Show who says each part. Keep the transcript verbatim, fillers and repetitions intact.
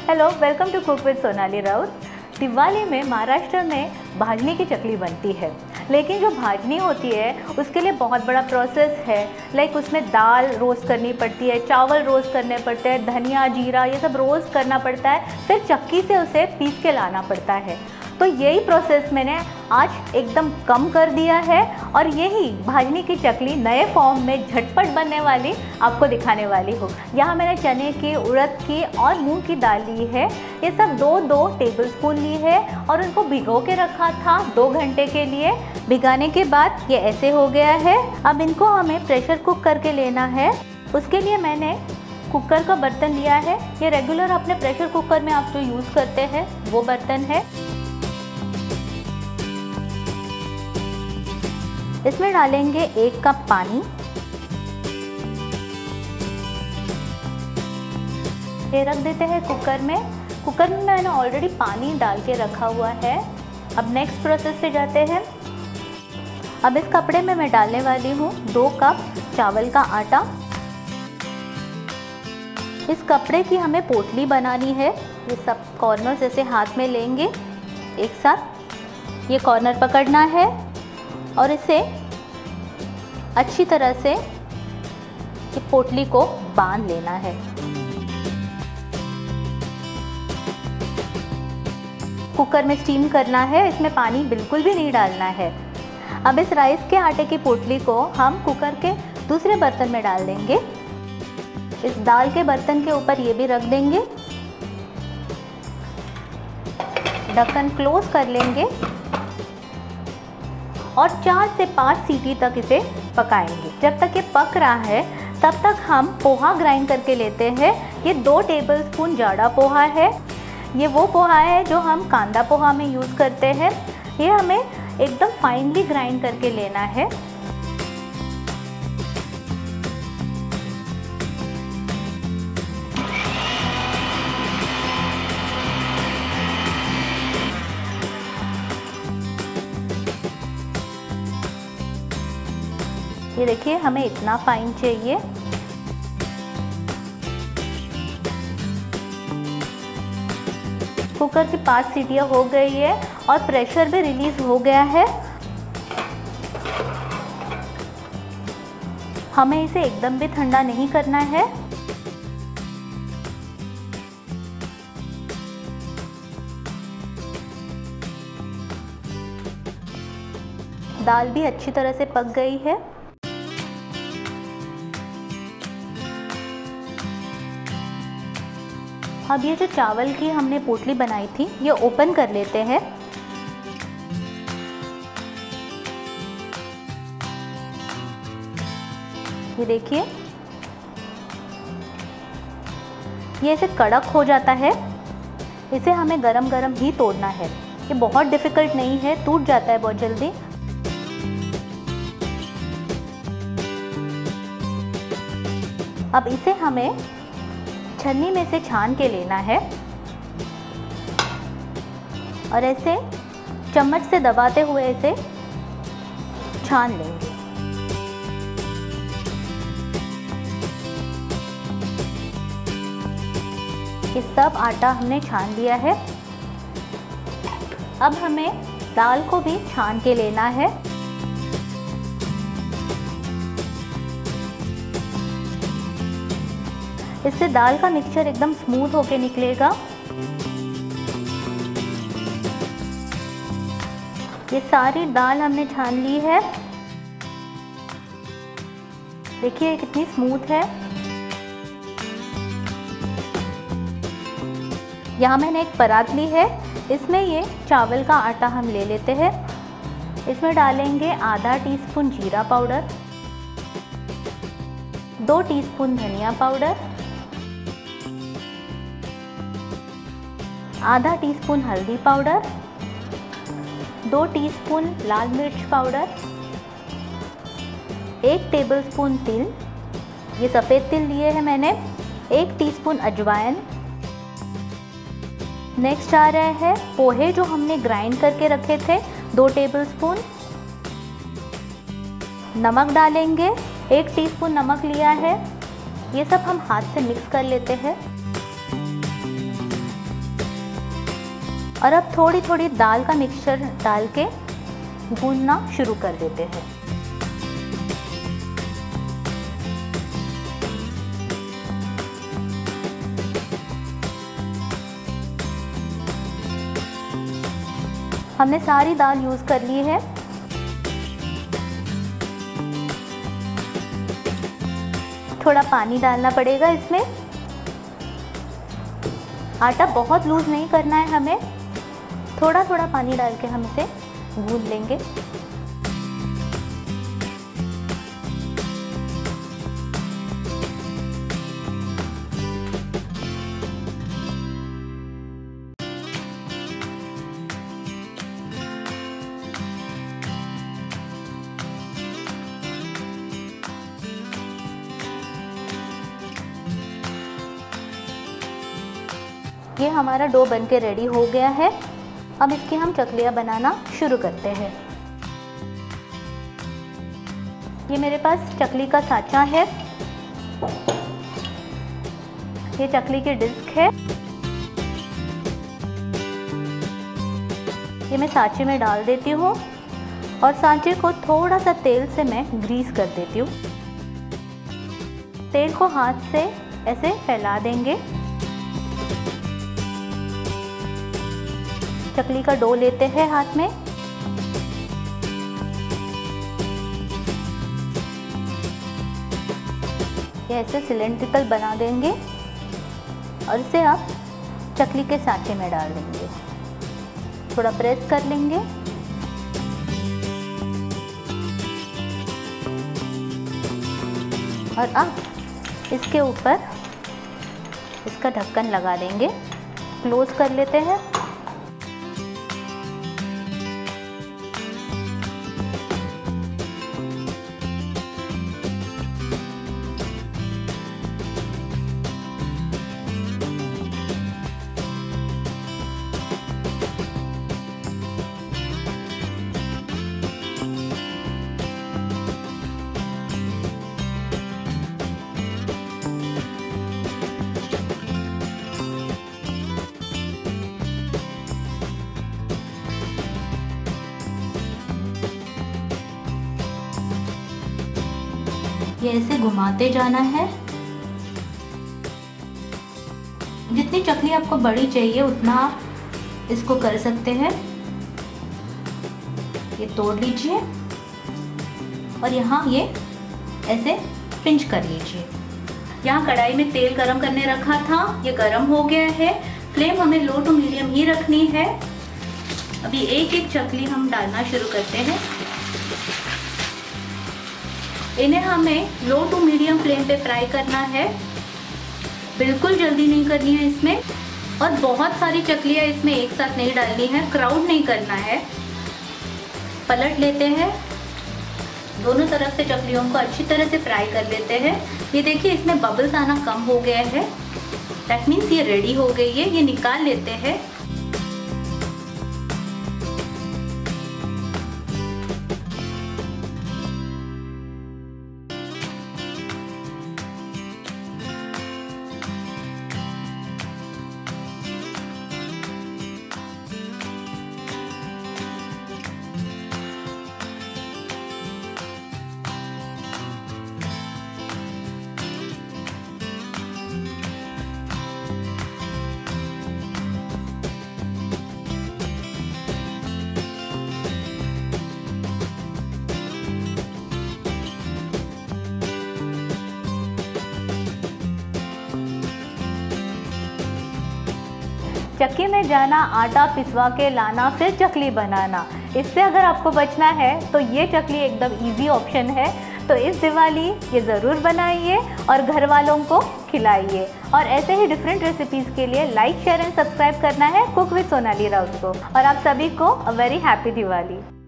Speaker 1: Hello, welcome to cook with Sonali Raut. Diwali में महाराष्ट्र में भाजनी की चकली बनती है, लेकिन जो भाजनी होती है उसके लिए बहुत बड़ा प्रोसेस है। लाइक उसमें दाल रोस्ट करनी पड़ती है, चावल रोस्ट करने पड़ते हैं, धनिया जीरा ये सब रोस्ट करना पड़ता है, फिर चक्की से उसे पीस के लाना पड़ता है। तो यही प्रोसेस मैंने आज एकदम कम कर दिया है और यही भाजनी की चकली नए फॉर्म में झटपट बनने वाली आपको दिखाने वाली हूँ। यहाँ मैंने चने की, उड़द की और मूंग की दाल ली है। ये सब दो दो टेबलस्पून ली है और उनको भिगो के रखा था दो घंटे के लिए। भिगाने के बाद ये ऐसे हो गया है। अब इनको हमें प्रेशर कुक करके लेना है। उसके लिए मैंने कुकर का बर्तन लिया है। ये रेगुलर अपने प्रेशर कुकर में आप जो यूज़ करते हैं वो बर्तन है। इसमें डालेंगे एक कप पानी। ये रख देते हैं कुकर में। कुकर में मैंने ऑलरेडी पानी डाल के रखा हुआ है। अब नेक्स्ट प्रोसेस पे जाते हैं। अब इस कपड़े में मैं डालने वाली हूँ दो कप चावल का आटा। इस कपड़े की हमें पोटली बनानी है। ये सब कॉर्नर जैसे हाथ में लेंगे एक साथ, ये कॉर्नर पकड़ना है और इसे अच्छी तरह से इस पोटली को बांध लेना है। कुकर में स्टीम करना है, इसमें पानी बिल्कुल भी नहीं डालना है। अब इस राइस के आटे की पोटली को हम कुकर के दूसरे बर्तन में डाल देंगे। इस दाल के बर्तन के ऊपर ये भी रख देंगे। ढक्कन क्लोज कर लेंगे और चार से पाँच सीटी तक इसे पकाएंगे। जब तक ये पक रहा है तब तक हम पोहा ग्राइंड करके लेते हैं। ये दो टेबलस्पून जाड़ा पोहा है। ये वो पोहा है जो हम कांदा पोहा में यूज़ करते हैं। ये हमें एकदम फाइनली ग्राइंड करके लेना है। ये देखिए हमें इतना फाइन चाहिए। कुकर की पाँच सीटियाँ हो गई है और प्रेशर भी रिलीज हो गया है। हमें इसे एकदम भी ठंडा नहीं करना है। दाल भी अच्छी तरह से पक गई है। अब ये जो चावल की हमने पोटली बनाई थी ये ओपन कर लेते हैं। ये देखिए ये ऐसे कड़क हो जाता है। इसे हमें गरम गरम ही तोड़ना है। ये बहुत डिफिकल्ट नहीं है, टूट जाता है बहुत जल्दी। अब इसे हमें छन्नी में से छान के लेना है और ऐसे चम्मच से दबाते हुए इसे छान लेंगे। ये सब आटा हमने छान लिया है। अब हमें दाल को भी छान के लेना है। इससे दाल का मिक्सचर एकदम स्मूथ होके निकलेगा। ये सारी दाल हमने छान ली है। देखिए ये कितनी स्मूथ है। यहाँ मैंने एक परात ली है। इसमें ये चावल का आटा हम ले लेते हैं। इसमें डालेंगे आधा टीस्पून जीरा पाउडर, दो टीस्पून धनिया पाउडर, आधा टीस्पून हल्दी पाउडर, दो टीस्पून लाल मिर्च पाउडर, एक टेबलस्पून तिल, ये सफ़ेद तिल लिए हैं मैंने, एक टीस्पून अजवाइन। नेक्स्ट आ रहे हैं पोहे जो हमने ग्राइंड करके रखे थे, दो टेबलस्पून। नमक डालेंगे, एक टीस्पून नमक लिया है। ये सब हम हाथ से मिक्स कर लेते हैं। और अब थोड़ी थोड़ी दाल का मिक्सचर डाल के भूनना शुरू कर देते हैं। हमने सारी दाल यूज़ कर ली है। थोड़ा पानी डालना पड़ेगा इसमें। आटा बहुत लूज़ नहीं करना है हमें, थोड़ा थोड़ा पानी डाल के हम इसे भून लेंगे। ये हमारा डो बनके रेडी हो गया है। अब इसकी हम चकलियाँ बनाना शुरू करते हैं। ये मेरे पास चकली का साँचा है, ये चकली की डिस्क है। ये मैं साँचे में डाल देती हूँ और साँचे को थोड़ा सा तेल से मैं ग्रीस कर देती हूँ। तेल को हाथ से ऐसे फैला देंगे। चकली का डो लेते हैं हाथ में। ये ऐसे सिलेंड्रिकल बना देंगे और इसे आप चकली के साँचे में डाल देंगे। थोड़ा प्रेस कर लेंगे। और अब इसके ऊपर इसका ढक्कन लगा देंगे, क्लोज कर लेते हैं। ये ऐसे घुमाते जाना है। जितनी चकली आपको बड़ी चाहिए उतना आप इसको कर सकते हैं। ये तोड़ लीजिए और यहाँ ये ऐसे पिंच कर लीजिए। यहाँ कढ़ाई में तेल गरम करने रखा था, ये गरम हो गया है। फ्लेम हमें लो टू मीडियम ही रखनी है। अभी एक एक चकली हम डालना शुरू करते हैं। इन्हें हमें लो टू मीडियम फ्लेम पे फ्राई करना है, बिल्कुल जल्दी नहीं करनी है इसमें। और बहुत सारी चकलियाँ इसमें एक साथ नहीं डालनी है, क्राउड नहीं करना है। पलट लेते हैं, दोनों तरफ से चकलियों को अच्छी तरह से फ्राई कर लेते हैं। ये देखिए इसमें बबल्स आना कम हो गया है, दैट मीन्स ये रेडी हो गई है। ये निकाल लेते हैं। चक्की में जाना, आटा पिसवा के लाना, फिर चकली बनाना, इससे अगर आपको बचना है तो ये चकली एकदम इजी ऑप्शन है। तो इस दिवाली ये ज़रूर बनाइए और घर वालों को खिलाइए। और ऐसे ही डिफरेंट रेसिपीज़ के लिए लाइक शेयर एंड सब्सक्राइब करना है कुक विद सोनाली राउत को। और आप सभी को अ वेरी हैप्पी दिवाली।